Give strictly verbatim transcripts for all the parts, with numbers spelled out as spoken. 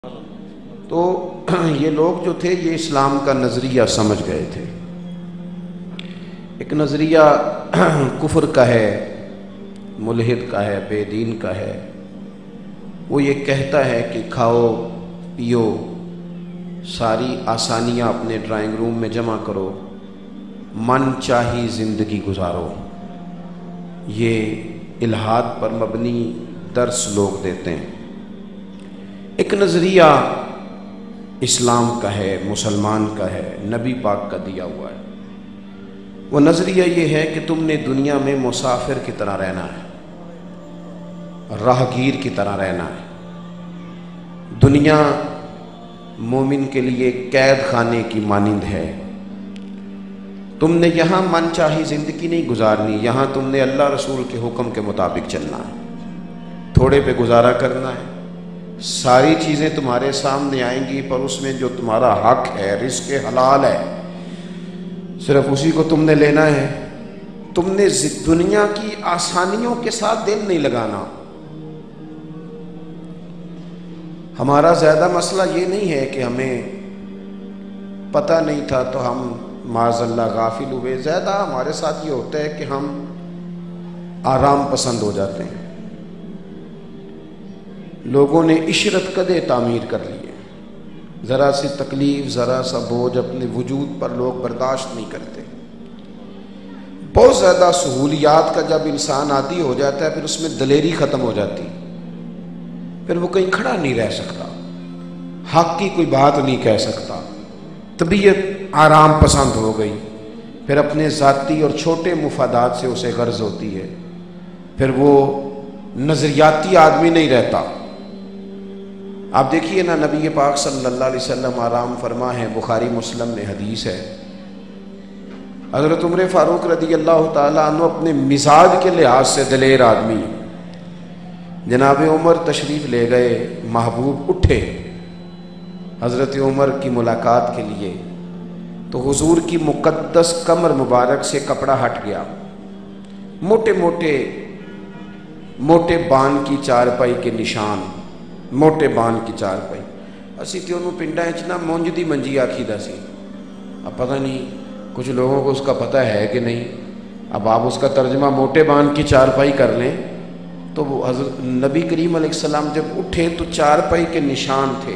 تو یہ لوگ جو تھے یہ اسلام کا نظریہ سمجھ گئے تھے۔ ایک نظریہ کفر کا ہے، ملحد کا ہے، بے دین کا ہے۔ وہ یہ کہتا ہے کہ کھاؤ پیو، ساری آسانیاں اپنے ڈرائنگ روم میں جمع کرو، من چاہی زندگی گزارو۔ یہ الحاد پر مبنی درس لوگ دیتے ہیں۔ ایک نظریہ اسلام کا ہے، مسلمان کا ہے، نبی پاک کا دیا ہوا ہے۔ وہ نظریہ یہ ہے کہ تم نے دنیا میں مسافر کی طرح رہنا ہے، راہگیر کی طرح رہنا ہے۔ دنیا مومن کے لیے قید خانے کی مانند ہے۔ تم نے یہاں من چاہی زندگی نہیں گزارنی، یہاں تم نے اللہ رسول کے حکم کے مطابق چلنا ہے، تھوڑے پہ گزارا کرنا ہے۔ ساری چیزیں تمہارے سامنے آئیں گی، پر اس میں جو تمہارا حق ہے، رزق حلال ہے، صرف اسی کو تم نے لینا ہے۔ تم نے دنیا کی آسانیوں کے ساتھ دل نہیں لگانا۔ ہمارا زیادہ مسئلہ یہ نہیں ہے کہ ہمیں پتہ نہیں تھا تو ہم معاذ اللہ غافل ہوئے۔ زیادہ ہمارے ساتھ یہ ہوتا ہے کہ ہم آرام پسند ہو جاتے ہیں۔ لوگوں نے عشرت قدے تعمیر کر لی ہے، ذرا سی تکلیف، ذرا سا بوجھ اپنے وجود پر لوگ برداشت نہیں کرتے۔ بہت زیادہ سہولیات کا جب انسان عادی ہو جاتا ہے، پھر اس میں دلیری ختم ہو جاتی، پھر وہ کہیں کھڑا نہیں رہ سکتا، حق کی کوئی بات نہیں کہہ سکتا، طبیعت آرام پسند ہو گئی، پھر اپنے ذاتی اور چھوٹے مفادات سے اسے غرض ہوتی ہے، پھر وہ نظریاتی آدمی نہیں رہتا۔ آپ دیکھیے نا، نبی پاک صلی اللہ علیہ وسلم آرام فرما ہے، بخاری مسلم میں حدیث ہے۔ حضرت عمر فاروق رضی اللہ تعالیٰ عنہ اپنے مزاج کے لحاظ سے دلیر آدمی، جناب عمر تشریف لے گئے، محبوب اٹھے حضرت عمر کی ملاقات کے لیے، تو حضور کی مقدس کمر مبارک سے کپڑا ہٹ گیا، موٹے موٹے موٹے بان کی چارپائی کے نشان، موٹے بان کی چارپائی۔ اسی تے انہوں پنڈا چنا مونج دی منجی آکھی دا سی۔ اب پتہ نہیں کچھ لوگوں کو اس کا پتہ ہے کہ نہیں۔ اب آپ اس کا ترجمہ موٹے بان کی چارپائی کر لیں تو وہ حضرت نبی کریم علیہ السلام جب اٹھے تو چارپائی کے نشان تھے۔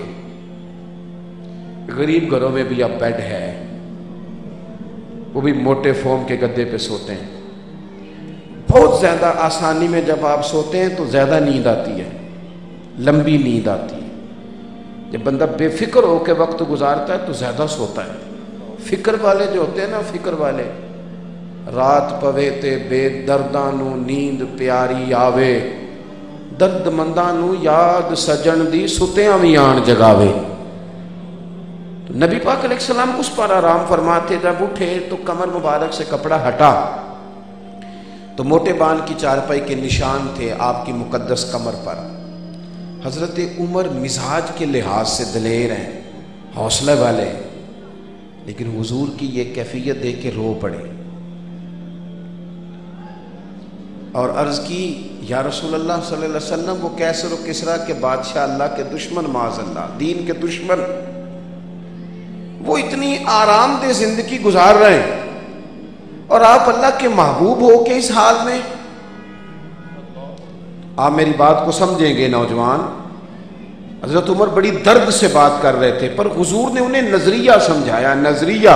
غریب گھروں میں بھی اب بیڈ ہے، وہ بھی موٹے فوم کے گدے پہ سوتے ہیں۔ بہت زیادہ آسانی میں جب آپ سوتے ہیں تو زیادہ نیند آتی ہے، لمبی نیند آتی ہے۔ جب بندہ بے فکر ہو کے وقت گزارتا ہے تو زیادہ سوتا ہے۔ فکر والے جو ہوتے ہیں نا، فکر والے، رات پوے تے بے دردانو نیند پیاری آوے، درد مندانو یاد سجن دی ستیاں وی آن جگاوے۔ تو نبی پاک علیہ السلام اس پر آرام فرماتے، جب اٹھے تو کمر مبارک سے کپڑا ہٹا تو موٹے بان کی چارپائی کے نشان تھے آپ کی مقدس کمر پر۔ حضرت عمر مزاج کے لحاظ سے دلیر ہیں، حوصلے والے، لیکن حضور کی یہ کیفیت دیکھ کے رو پڑے اور عرض کی، یا رسول اللہ صلی اللہ علیہ وسلم، وہ کیسر و کسریٰ کے بادشاہ، اللہ کے دشمن، معاذ اللہ دین کے دشمن، وہ اتنی آرام دہ زندگی گزار رہے ہیں اور آپ اللہ کے محبوب ہو کے اس حال میں۔ آپ میری بات کو سمجھیں گے نوجوان، حضرت عمر بڑی درد سے بات کر رہے تھے، پر حضور نے انہیں نظریہ سمجھایا۔ نظریہ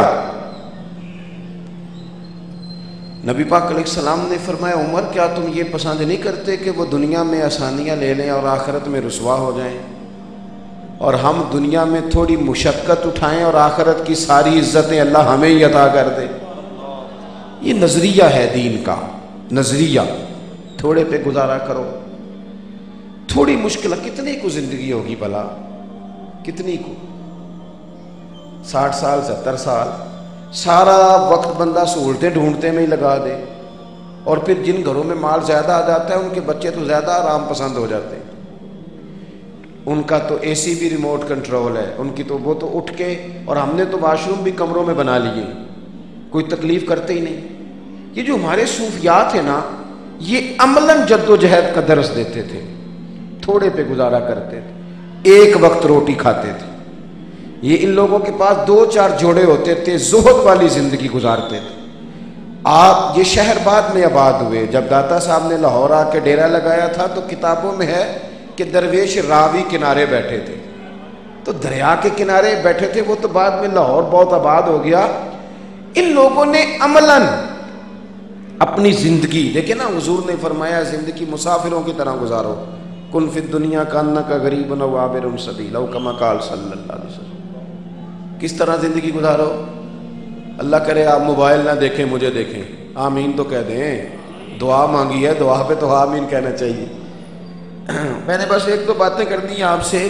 نبی پاک علیہ السلام نے فرمایا، عمر کیا تم یہ پسند نہیں کرتے کہ وہ دنیا میں آسانیاں لے لیں اور آخرت میں رسوا ہو جائیں، اور ہم دنیا میں تھوڑی مشقت اٹھائیں اور آخرت کی ساری عزتیں اللہ ہمیں ہی عطا کر دے؟ یہ نظریہ ہے دین کا، نظریہ تھوڑے پہ گزارا کرو، تھوڑی مشکل، کتنی کو زندگی ہوگی بھلا، کتنی کو، ساٹھ سال ستر سال، سارا وقت بندہ سہولتیں ڈھونڈتے میں ہی لگا دے، اور پھر جن گھروں میں مال زیادہ آ جاتا ہے ان کے بچے تو زیادہ آرام پسند ہو جاتے ہیں، ان کا تو اے سی بھی ریموٹ کنٹرول ہے، ان کی تو وہ تو اٹھ کے، اور ہم نے تو واش روم بھی کمروں میں بنا لیے، کوئی تکلیف کرتے ہی نہیں۔ یہ جو ہمارے صوفیات ہیں نا، یہ عملاً جد و جہد کا درس دیتے تھے، تھوڑے پہ گزارا کرتے تھے۔ ایک وقت روٹی کھاتے تھے. یہ ان لوگوں کے پاس دو چار جوڑے ہوتے تھے, زہد والی زندگی گزارتے تھے. آپ یہ شہر بعد میں آباد ہوئے. جب داتا صاحب نے لاہور آ کے ڈیرا لگایا تھا تو کتابوں میں ہے کہ درویش راوی کنارے بیٹھے تھے, تو دریا کے کنارے بیٹھے تھے. وہ تو بعد میں لاہور بہت آباد ہو گیا. ان لوگوں نے عملاً اپنی زندگی دیکھیں نا, حضور نے فرمایا زندگی مسافروں کی طرح گزارو. کن فی الدنیا کانک غریب و عابر سبیل او کما قال صلی اللہ علیہ وسلم. کس طرح زندگی گزارو؟ اللہ کرے آپ موبائل نہ دیکھیں, مجھے دیکھیں, آمین تو کہہ دیں. دعا مانگی ہے, دعا پہ تو آمین کہنا چاہیے. میں نے بس ایک دو باتیں کر دی آپ سے.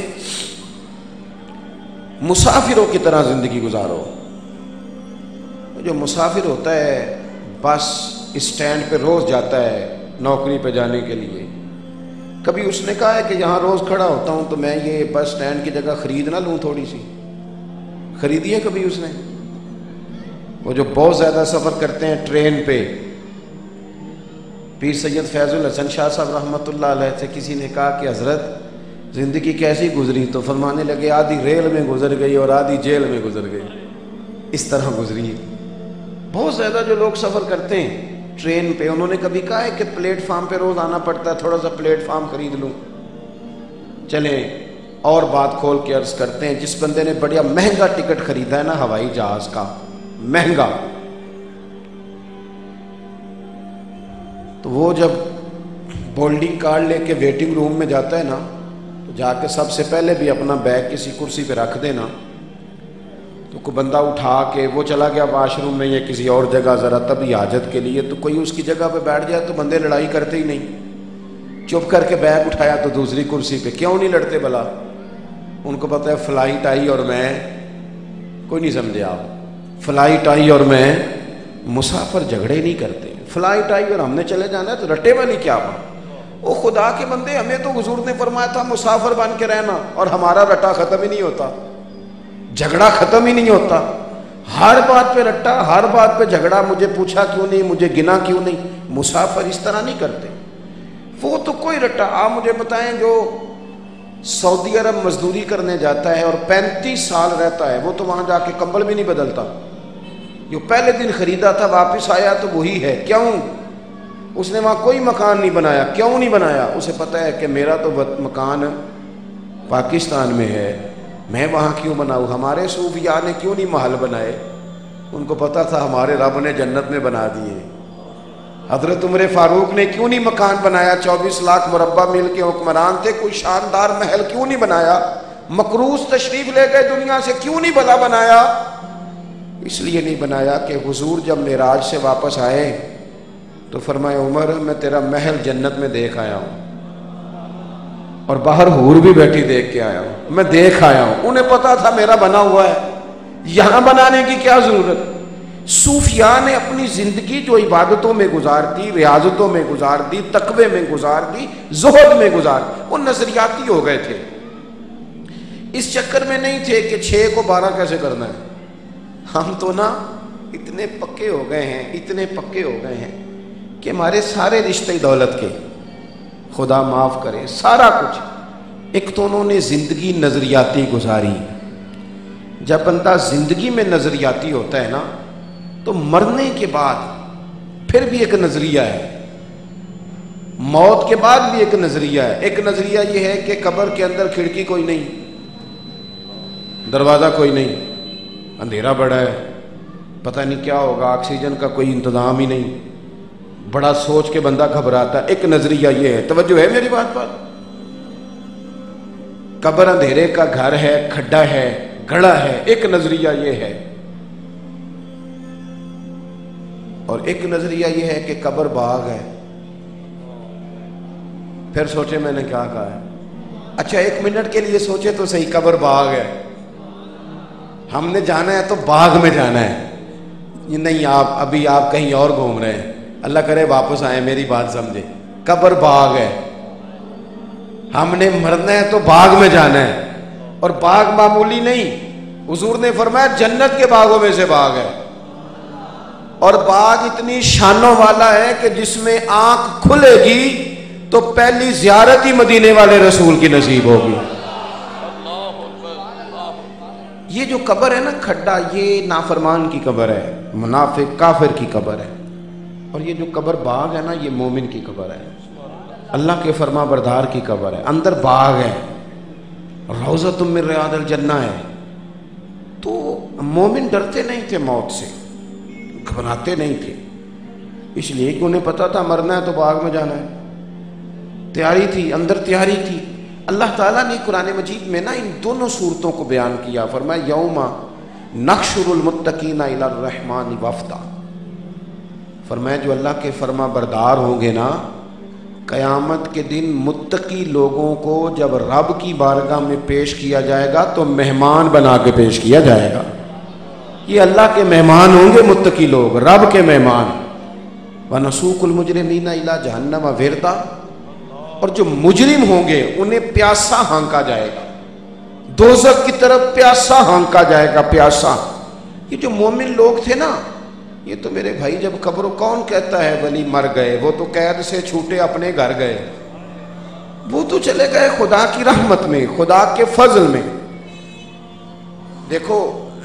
مسافروں کی طرح زندگی گزارو. جو مسافر ہوتا ہے بس اسٹینڈ پہ روز جاتا ہے نوکری پہ جانے کے لیے, کبھی اس نے کہا ہے کہ یہاں روز کھڑا ہوتا ہوں تو میں یہ بس اسٹینڈ کی جگہ خرید نہ لوں, تھوڑی سی خریدی ہے کبھی اس نے؟ وہ جو بہت زیادہ سفر کرتے ہیں ٹرین پہ, پیر سید فیض الحسن شاہ صاحب رحمۃ اللہ علیہ سے کسی نے کہا کہ حضرت زندگی کیسی گزری؟ تو فرمانے لگے آدھی ریل میں گزر گئی اور آدھی جیل میں گزر گئی. اس طرح گزری. بہت زیادہ جو لوگ سفر کرتے ہیں ٹرین پہ, انہوں نے کبھی کہا ہے کہ پلیٹ فارم پہ روز آنا پڑتا ہے, تھوڑا سا پلیٹ فارم خرید لوں. چلیں اور بات کھول کے عرض کرتے ہیں. جس بندے نے بڑا مہنگا ٹکٹ خریدا ہے نا ہوائی جہاز کا, مہنگا, تو وہ جب بولڈنگ کارڈ لے کے ویٹنگ روم میں جاتا ہے نا, تو جا کے سب سے پہلے بھی اپنا بیگ کسی کرسی پہ رکھ دینا. تو کوئی بندہ اٹھا کے وہ چلا گیا واش روم میں یا کسی اور جگہ ذرا تبھی حاجت کے لیے, تو کوئی اس کی جگہ پہ بیٹھ جائے تو بندے لڑائی کرتے ہی نہیں. چپ کر کے بیگ اٹھایا تو دوسری کرسی پہ. کیوں نہیں لڑتے بلا؟ ان کو پتہ ہے فلائٹ آئی اور میں, کوئی نہیں سمجھے آپ, فلائٹ آئی اور میں, مسافر جھگڑے نہیں کرتے. فلائٹ آئی اور ہم نے چلے جانا ہے تو رٹے والی کیا بات؟ وہ خدا کے بندے, ہمیں تو حضور نے فرمایا تھا مسافر بن کے رہنا, اور ہمارا رٹا ختم ہی نہیں ہوتا, جھگڑا ختم ہی نہیں ہوتا. ہر بات پہ رٹا, ہر بات پہ جھگڑا. مجھے پوچھا کیوں نہیں, مجھے گنا کیوں نہیں. مسافر اس طرح نہیں کرتے. وہ تو کوئی رٹا. آپ مجھے بتائیں جو سعودی عرب مزدوری کرنے جاتا ہے اور پینتیس سال رہتا ہے, وہ تو وہاں جا کے کمبل بھی نہیں بدلتا. جو پہلے دن خریدا تھا واپس آیا تو وہی ہے. کیوں؟ اس نے وہاں کوئی مکان نہیں بنایا. کیوں نہیں بنایا؟ اسے پتہ ہے کہ میرا تو مکان پاکستان میں ہے, میں وہاں کیوں بناؤں. ہمارے صوفیاء نے کیوں نہیں محل بنائے؟ ان کو پتہ تھا ہمارے رب نے جنت میں بنا دیے. حضرت عمر فاروق نے کیوں نہیں مکان بنایا؟ چوبیس لاکھ مربع میل کے حکمران تھے, کوئی شاندار محل کیوں نہیں بنایا؟ مقروض تشریف لے گئے دنیا سے, کیوں نہیں بلا بنایا؟ اس لیے نہیں بنایا کہ حضور جب معراج سے واپس آئے تو فرمایا عمر میں تیرا محل جنت میں دیکھ آیا ہوں, اور باہر حور بھی بیٹھی دیکھ کے آیا ہوں, میں دیکھ آیا ہوں. انہیں پتا تھا میرا بنا ہوا ہے, یہاں بنانے کی کیا ضرورت. صوفیاء نے اپنی زندگی جو عبادتوں میں گزار دی, ریاضتوں میں گزار دی, تقوی میں گزار دی, زہد میں گزار دی, وہ نظریاتی ہو گئے تھے. اس چکر میں نہیں تھے کہ چھ کو بارہ کیسے کرنا ہے. ہم تو نا اتنے پکے ہو گئے ہیں, اتنے پکے ہو گئے ہیں کہ ہمارے سارے رشتے دولت کے, خدا معاف کرے, سارا کچھ. ایک تو انہوں نے زندگی نظریاتی گزاری. جب بندہ زندگی میں نظریاتی ہوتا ہے نا تو مرنے کے بعد پھر بھی ایک نظریہ ہے, موت کے بعد بھی ایک نظریہ ہے. ایک نظریہ یہ ہے کہ قبر کے اندر کھڑکی کوئی نہیں, دروازہ کوئی نہیں, اندھیرا بڑا ہے, پتہ نہیں کیا ہوگا, آکسیجن کا کوئی انتظام ہی نہیں, بڑا سوچ کے بندہ گھبراتا ہے. ایک نظریہ یہ ہے. توجہ ہے میری بات پر؟ قبر اندھیرے کا گھر ہے, کھڈا ہے, گڑھا ہے. ایک نظریہ یہ ہے. اور ایک نظریہ یہ ہے کہ قبر باغ ہے. پھر سوچے میں نے کیا کہا ہے. اچھا ایک منٹ کے لیے سوچے تو صحیح, قبر باغ ہے, ہم نے جانا ہے تو باغ میں جانا ہے. یہ نہیں, آپ ابھی آپ کہیں اور گھوم رہے ہیں, اللہ کرے واپس آئیں, میری بات سمجھے. قبر باغ ہے, ہم نے مرنا ہے تو باغ میں جانا ہے. اور باغ معمولی نہیں, حضور نے فرمایا جنت کے باغوں میں سے باغ ہے. اور باغ اتنی شانوں والا ہے کہ جس میں آنکھ کھلے گی تو پہلی زیارت ہی مدینے والے رسول کی نصیب ہوگی. یہ جو قبر ہے نا کھڈا، یہ نافرمان کی قبر ہے، منافق کافر کی قبر ہے، اور یہ جو قبر باغ ہے نا یہ مومن کی قبر ہے، اللہ کے فرما بردار کی قبر ہے، اندر باغ ہے، روضۃ من ریاض الجنہ ہے۔ تو مومن ڈرتے نہیں تھے موت سے، گھبراتے نہیں تھے، اس لیے کہ انہیں پتا تھا مرنا ہے تو باغ میں جانا ہے، تیاری تھی، اندر تیاری تھی۔ اللہ تعالیٰ نے قرآن مجید میں نا ان دونوں صورتوں کو بیان کیا، فرمایا یوم نحشر المتقین الی الرحمن وفدا، فرمایا جو اللہ کے فرما بردار ہوں گے نا، قیامت کے دن متقی لوگوں کو جب رب کی بارگاہ میں پیش کیا جائے گا تو مہمان بنا کے پیش کیا جائے گا۔ یہ اللہ کے مہمان ہوں گے متقی لوگ، رب کے مہمان۔ وَنَسُوقُ الْمُجْرِمِينَ إِلَىٰ جَهَنَّمَ وِرْدًا، اور جو مجرم ہوں گے انہیں پیاسا ہانکا جائے گا، دوزخ کی طرف پیاسا ہانکا جائے گا، پیاسا۔ یہ جو مومن لوگ تھے نا، یہ تو میرے بھائی جب قبر، کون کہتا ہے ولی مر گئے، وہ تو قید سے چھوٹے اپنے گھر گئے، وہ تو چلے گئے خدا کی رحمت میں، خدا کے فضل میں۔ دیکھو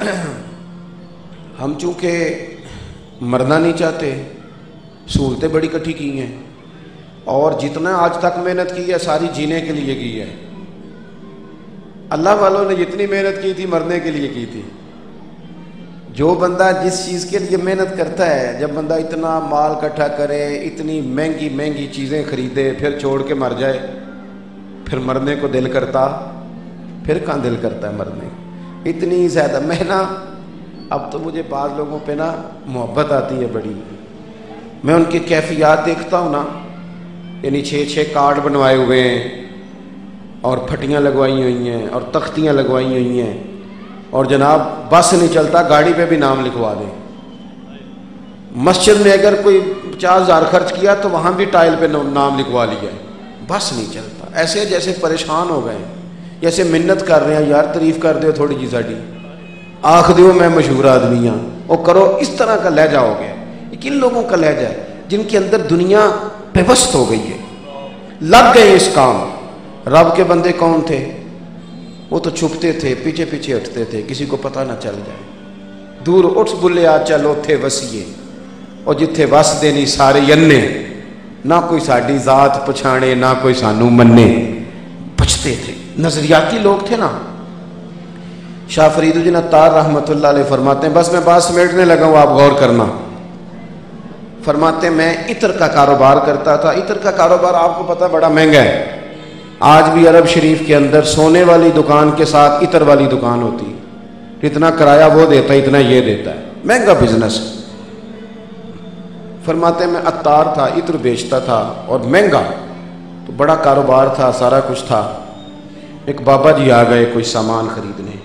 ہم چونکہ مرنا نہیں چاہتے، صورتیں بڑی کٹھی کی ہیں، اور جتنا آج تک محنت کی ہے ساری جینے کے لیے کی ہے۔ اللہ والوں نے جتنی محنت کی تھی مرنے کے لیے کی تھی۔ جو بندہ جس چیز کے لیے محنت کرتا ہے، جب بندہ اتنا مال اکٹھا کرے، اتنی مہنگی مہنگی چیزیں خریدے، پھر چھوڑ کے مر جائے، پھر مرنے کو دل کرتا؟ پھر کہاں دل کرتا ہے مرنے؟ اتنی زیادہ محنت۔ اب تو مجھے بعض لوگوں پہ نا محبت آتی ہے بڑی، میں ان کی کیفیات دیکھتا ہوں نا، یعنی چھ چھ کارڈ بنوائے ہوئے ہیں، اور پھٹیاں لگوائی ہوئی ہیں، اور تختیاں لگوائی ہوئی ہیں، اور جناب بس نہیں چلتا گاڑی پہ بھی نام لکھوا دیں۔ مسجد میں اگر کوئی پچاس ہزار خرچ کیا تو وہاں بھی ٹائل پہ نام لکھوا لیا، بس نہیں چلتا۔ ایسے جیسے پریشان ہو گئے، جیسے منت کر رہے ہیں، یار تعریف کر دو تھوڑی جی ساڈی، آخ دیو میں مشہور آدمی ہاں، وہ کرو۔ اس طرح کا لہجہ ہو گیا۔ یہ کن لوگوں کا لہجہ ہے؟ جن کے اندر دنیا پیوست ہو گئی ہے، لگ گئے اس کام۔ رب کے بندے کون تھے؟ وہ تو چھپتے تھے، پیچھے پیچھے ہٹتے تھے، کسی کو پتہ نہ چل جائے۔ دور اٹھ بلے آ چلو تھے وسیے، اور جتھے وس دینی سارے ینے، نہ کوئی ساڈی ذات پچھانے نہ کوئی سانو منے، بچتے تھے۔ نظریاتی لوگ تھے نا۔ شاہ فرید الدین عطار رحمۃ اللہ علیہ فرماتے ہیں، بس میں بات سمیٹنے لگا ہوں، آپ غور کرنا۔ فرماتے ہیں میں عطر کا کاروبار کرتا تھا۔ عطر کا کاروبار آپ کو پتہ بڑا مہنگا ہے۔ آج بھی عرب شریف کے اندر سونے والی دکان کے ساتھ عطر والی دکان ہوتی ہے، اتنا کرایہ وہ دیتا ہے، اتنا یہ دیتا ہے، مہنگا بزنس۔ فرماتے ہیں میں عطار تھا، عطر بیچتا تھا، اور مہنگا، تو بڑا کاروبار تھا، سارا کچھ تھا۔ ایک بابا جی آ گئے کوئی سامان خریدنے،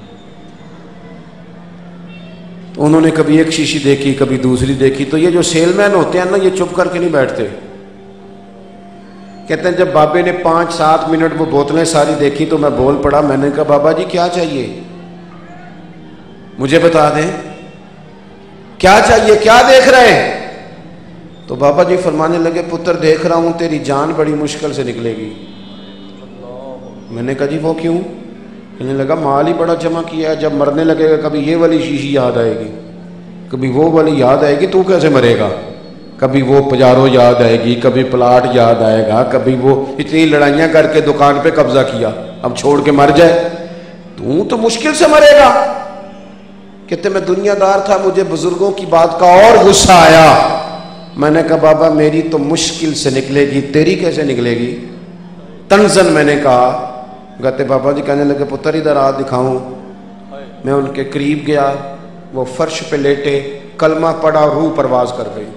تو انہوں نے کبھی ایک شیشی دیکھی، کبھی دوسری دیکھی۔ تو یہ جو سیل مین ہوتے ہیں نا، یہ چپ کر کے نہیں بیٹھتے۔ کہتے ہیں جب بابے نے پانچ سات منٹ وہ بوتلیں ساری دیکھی تو میں بول پڑا، میں نے کہا بابا جی کیا چاہیے، مجھے بتا دیں کیا چاہیے، کیا دیکھ رہے ہیں؟ تو بابا جی فرمانے لگے، پتر دیکھ رہا ہوں تیری جان بڑی مشکل سے نکلے گی۔ میں نے کہا جی وہ کیوں؟ کہنے لگا مال ہی بڑا جمع کیا ہے، جب مرنے لگے گا کبھی یہ والی شیشی یاد آئے گی، کبھی وہ والی یاد آئے گی، تو کیسے مرے گا؟ کبھی وہ پجارو یاد آئے گی، کبھی پلاٹ یاد آئے گا، کبھی وہ اتنی لڑائیاں کر کے دکان پہ قبضہ کیا، اب چھوڑ کے مر جائے تو تو مشکل سے مرے گا۔ کہتے میں دنیا دار تھا، مجھے بزرگوں کی بات کا اور غصہ آیا۔ میں نے کہا بابا میری تو مشکل سے نکلے گی، تیری کیسے نکلے گی؟ تنزن میں نے کہا۔ کہتے بابا جی کہنے لگے پتر ادھر آ دکھاؤں۔ میں ان کے قریب گیا، وہ فرش پہ لیٹے، کلمہ پڑا، روح پرواز کر گئی،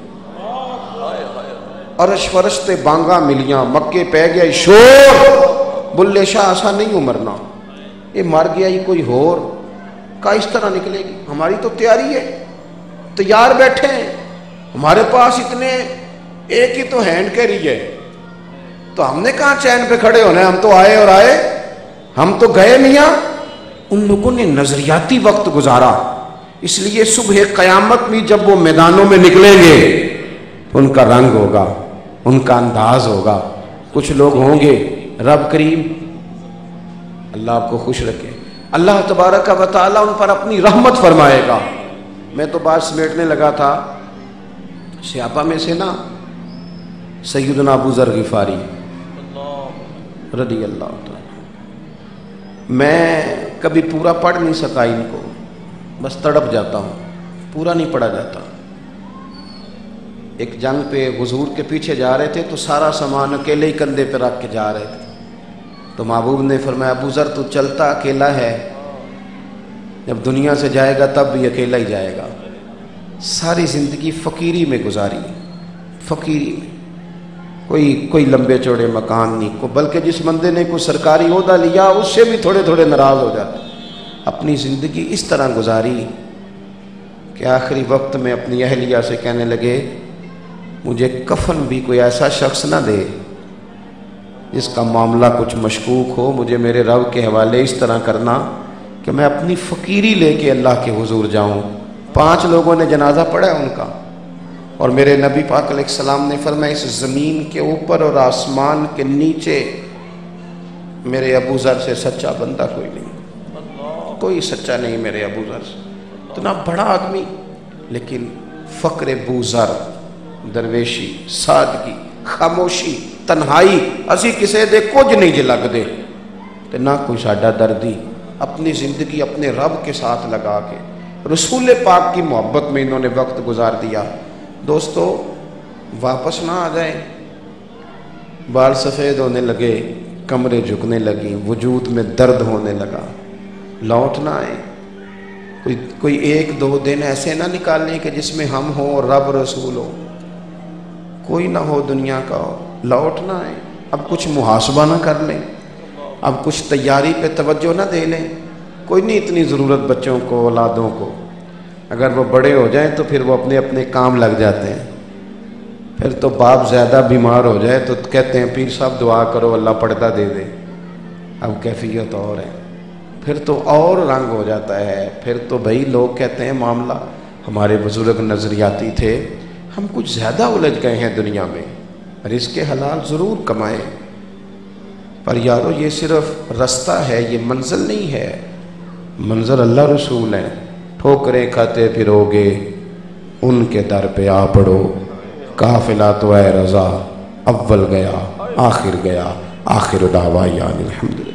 عرش فرشتے بانگا ملیاں، مکے پہ گیا شور، بلے شاہ ایسا نہیں ہو مرنا، یہ مر گیا ہی کوئی ہور کا اس طرح نکلے گی۔ ہماری تو تیاری ہے، تیار بیٹھے ہیں، ہمارے پاس اتنے ایک ہی تو ہینڈ کیری ہے، تو ہم نے کہاں چین پہ کھڑے ہونا ہے؟ ہم تو آئے اور آئے، ہم تو گئے میاں۔ ان لوگوں نے نظریاتی وقت گزارا، اس لیے صبح قیامت میں جب وہ میدانوں میں نکلیں گے ان کا رنگ ہوگا، ان کا انداز ہوگا۔ کچھ لوگ ہوں گے، رب کریم اللہ آپ کو خوش رکھے، اللہ تبارک و تعالیٰ ان پر اپنی رحمت فرمائے گا۔ میں تو بات سمیٹنے لگا تھا، صحابہ میں سے نا سیدنا ابو ذر غفاری رضی اللہ تعالیٰ، میں کبھی پورا پڑھ نہیں سکا ان کو، بس تڑپ جاتا ہوں، پورا نہیں پڑھا جاتا۔ ایک جنگ پہ حضور کے پیچھے جا رہے تھے تو سارا سامان اکیلے ہی کندھے پہ رکھ کے جا رہے تھے، تو محبوب نے فرمایا ابو ذر تو چلتا اکیلا ہے، جب دنیا سے جائے گا تب بھی اکیلا ہی جائے گا۔ ساری زندگی فقیری میں گزاری، فقیری میں، کوئی کوئی لمبے چوڑے مکان نہیں کو، بلکہ جس بندے نے کوئی سرکاری عہدہ لیا اس سے بھی تھوڑے تھوڑے ناراض ہو جاتے۔ اپنی زندگی اس طرح گزاری کہ آخری وقت میں اپنی اہلیہ سے کہنے لگے مجھے کفن بھی کوئی ایسا شخص نہ دے جس کا معاملہ کچھ مشکوک ہو، مجھے میرے رب کے حوالے اس طرح کرنا کہ میں اپنی فقیری لے کے اللہ کے حضور جاؤں۔ پانچ لوگوں نے جنازہ پڑھا ہے ان کا، اور میرے نبی پاک علیہ السلام نے فرمایا اس زمین کے اوپر اور آسمان کے نیچے میرے ابو ذر سے سچا بندہ کوئی نہیں، کوئی سچا نہیں میرے ابو ذر سے۔ اتنا بڑا آدمی لیکن فقر ابو ذر، درویشی، سادگی، خاموشی، تنہائی، اسی کسے دے کچھ نہیں جی لگ دے تے نہ کوئی ساڈا دردی، اپنی زندگی اپنے رب کے ساتھ لگا کے رسول پاک کی محبت میں انہوں نے وقت گزار دیا۔ دوستو واپس نہ آ جائیں، بال سفید ہونے لگے، کمریں جھکنے لگیں، وجود میں درد ہونے لگا، لوٹ نہ آئیں۔ کوئی کوئی ایک دو دن ایسے نہ نکالیں کہ جس میں ہم ہوں اور رب رسول ہو، کوئی نہ ہو دنیا کا ہو، لوٹ نہ آئیں۔ اب کچھ محاسبہ نہ کر لیں، اب کچھ تیاری پہ توجہ نہ دے لیں، کوئی نہیں اتنی ضرورت بچوں کو، اولادوں کو، اگر وہ بڑے ہو جائیں تو پھر وہ اپنے اپنے کام لگ جاتے ہیں۔ پھر تو باپ زیادہ بیمار ہو جائے تو کہتے ہیں پیر صاحب دعا کرو اللہ پردہ دے دے، اب کیفیت اور ہے، پھر تو اور رنگ ہو جاتا ہے۔ پھر تو بھائی لوگ کہتے ہیں معاملہ، ہمارے بزرگ نظریاتی تھے، ہم کچھ زیادہ الجھ گئے ہیں دنیا میں، رزق حلال ضرور کمائیں، پر یارو یہ صرف رستہ ہے، یہ منزل نہیں ہے، منظر اللہ رسول ہیں۔ ٹھوکریں کھاتے پھرو گے ان کے در پہ آ پڑو، قافلہ تو اے رضا اول گیا آخر گیا، آخر دعوانا الحمدللہ۔